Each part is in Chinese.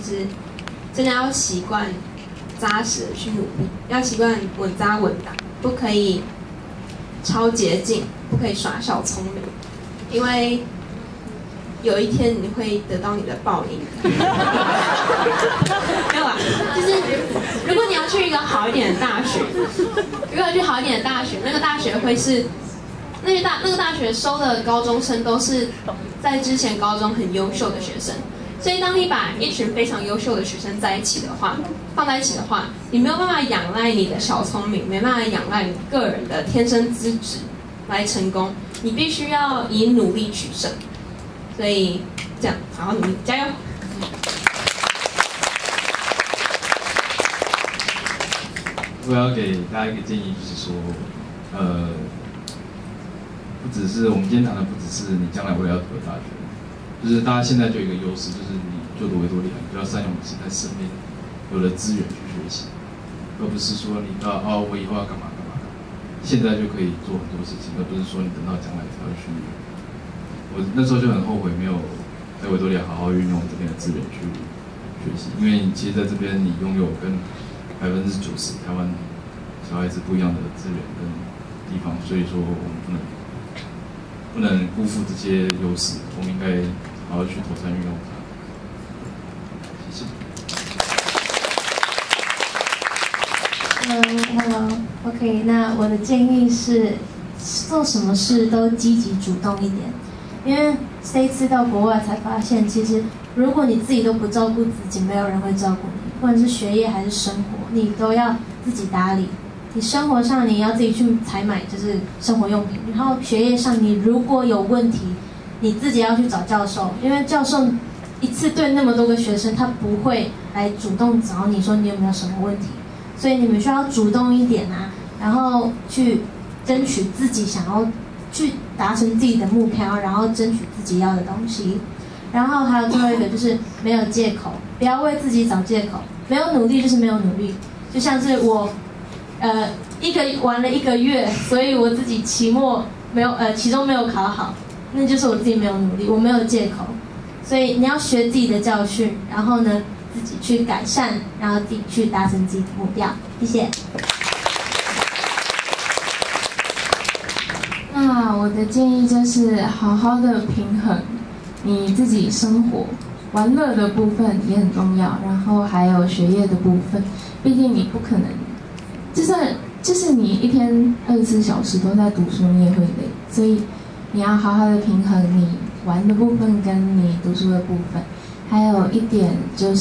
就是真的要习惯扎实的去努力，要习惯稳扎稳打，不可以超捷径，不可以耍小聪明，因为有一天你会得到你的报应。没有啊，就是如果你要去一个好一点的大学，那个大学会是那个大学收的高中生都是在之前高中很优秀的学生，所以当你把一群非常优秀的学生放在一起的话，你没有办法仰赖你的小聪明，没办法仰赖你个人的天生资质来成功，你必须要以努力取胜。所以这样，好好努力，加油！ 我要给大家一个建议，就是说，不只是我们今天谈的，不只是你将来未来要读的大学，就是大家现在就有一个优势，就是你就读维多利亚，你就要善用你现在身边有的资源去学习，而不是说你我以后要干嘛，现在就可以做很多事情，而不是说你等到将来才会去。我那时候就很后悔没有在维多利亚好好运用这边的资源去学习，因为其实在这边你拥有跟90%台湾小孩子不一样的资源跟地方，所以说我们不能辜负这些优势，我们应该好好去妥善运用它。谢谢。 OK， 那我的建议是，做什么事都积极主动一点。因为这一次到国外才发现，其实如果你自己都不照顾自己，没有人会照顾你。不管是学业还是生活，你都要自己打理。你生活上你要自己去采买，就是生活用品。然后学业上，你如果有问题，你自己要去找教授，因为教授一次对那么多个学生，他不会来主动找你说你有没有什么问题。所以你们需要主动一点啊，然后去争取自己想要去达成自己的目标，然后争取自己要的东西。然后还有最后一个就是没有借口，不要为自己找借口。没有努力就是没有努力，就像是我，玩了1个月，所以我自己期中没有考好，那就是我自己没有努力，我没有借口。所以你要学自己的教训，然后呢自己去改善，然后自己去达成自己的目标。谢谢。 那我的建议就是好好的平衡你自己生活，玩乐的部分也很重要，然后还有学业的部分。毕竟你不可能，就是你一天24小时都在读书，你也会累，所以你要好好的平衡你玩的部分跟你读书的部分。还有一点就是，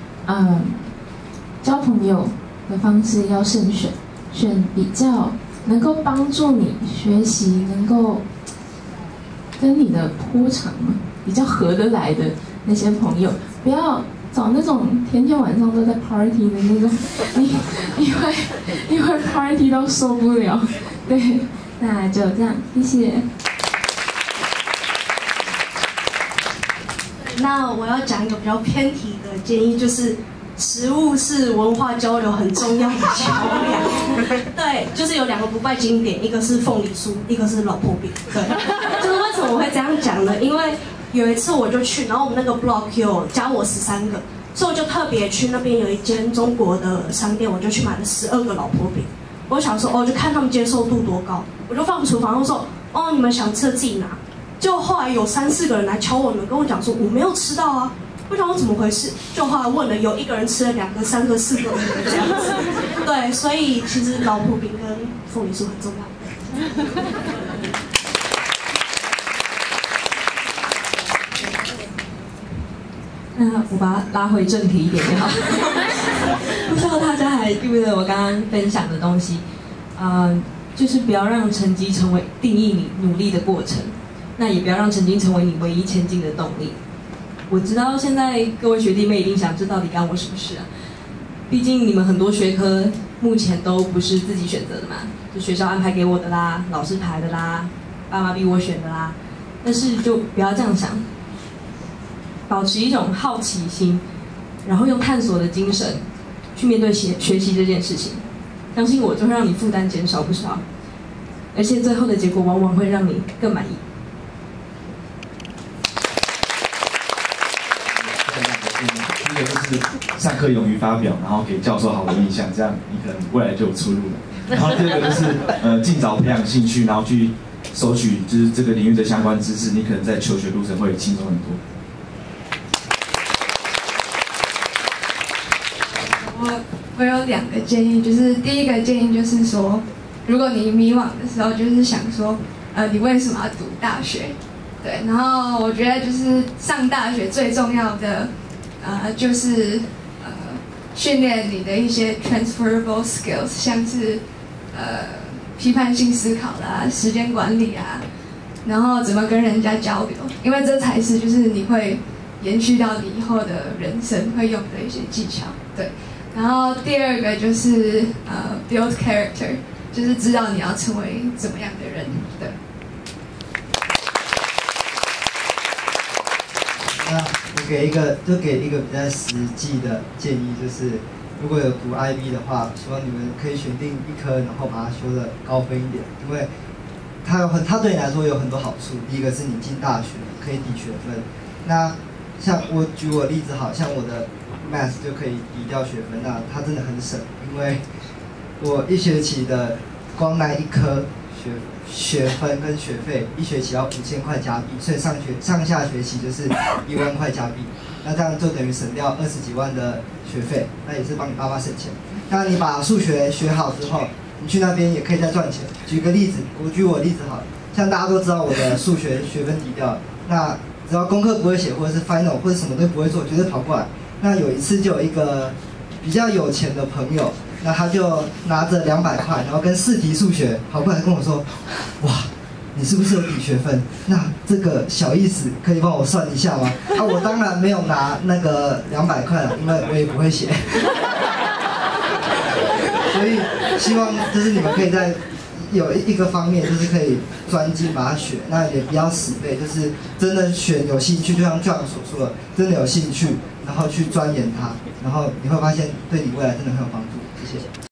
交朋友的方式要慎选，选比较能够帮助你学习，能够跟你的波长比较合得来的那些朋友，不要找那种天天晚上都在 party 的那种，你会 party 都受不了。对，那就这样，谢谢。 那我要讲一个比较偏题的建议，就是食物是文化交流很重要的桥梁。对，就是有2个不败经典，一个是凤梨酥，一个是老婆饼。对，就是为什么我会这样讲呢？因为有一次我就去，然后我们那个 block 有加我13个，所以我就特别去那边有一间中国的商店，我就去买了12个老婆饼。我想说，就看他们接受度多高，我就放厨房，我说，你们想吃的自己拿。就后来有3、4个人来敲我门，跟我讲说我没有吃到啊。我想说怎么回事？就后来问了，有1个人吃了2个、3个、4个这样子。对，所以其实老婆饼跟凤梨酥很重要。 那我把它拉回正题一点就好。不知道大家还记不记得我刚刚分享的东西？就是不要让成绩成为定义你努力的过程，那也不要让成绩成为你唯一前进的动力。我知道现在各位学弟妹一定想，这到底干我什么事啊？毕竟你们很多学科目前都不是自己选择的嘛，就学校安排给我的啦，老师排的啦，爸妈逼我选的啦。但是就不要这样想，保持一种好奇心，然后用探索的精神去面对学习这件事情。相信我，就会让你负担减少不少，而且最后的结果往往会让你更满意。 第一个就是上课勇于发表，然后给教授好的印象，这样你可能未来就有出路了。然后第二个就是尽早培养兴趣，然后去收取就是这个领域的相关知识，你可能在求学路程会轻松很多。 我有2个建议，就是第一个建议就是说，如果你迷惘的时候，就是想说，你为什么要读大学？对，然后我觉得就是上大学最重要的，就是训练你的一些 transferable skills， 像是批判性思考啦、时间管理啊，然后怎么跟人家交流，因为这才是就是你会延续到你以后的人生会用的一些技巧。对，然后第二个就是build character， 就是知道你要成为怎么样的人。对。 那我给一个比较实际的建议，就是如果有读 IB 的话，希望你们可以选定一科，然后把它修得高分一点，因为它对你来说有很多好处。第一个是你进大学可以抵学分，那像我举我例子，好像我的 Math 就可以抵掉学分，那它真的很省，因为我一学期的光那一科学分跟学费一学期要5000块加币，所以上下学期就是1万块加币，那这样就等于省掉20几万的学费，那也是帮你爸妈省钱。那你把数学学好之后，你去那边也可以再赚钱。举个例子，我举我例子好了，像大家都知道我的数学学分抵掉了，那只要功课不会写或者是 final 或者什么都不会做，绝对跑过来。那有一次就有一个比较有钱的朋友，那他就拿着200块，然后跟4题数学跑过来跟我说，哇，你是不是有抵学分？那这个小意思可以帮我算一下吗？啊，我当然没有拿那个200块了，因为我也不会写。所以希望就是你们可以在有一个方面，就是可以专精把它学，那也不要死背，就是真的选有兴趣，就像 John 所说的，真的有兴趣，然后去钻研它，然后你会发现对你未来真的很有帮助。谢谢。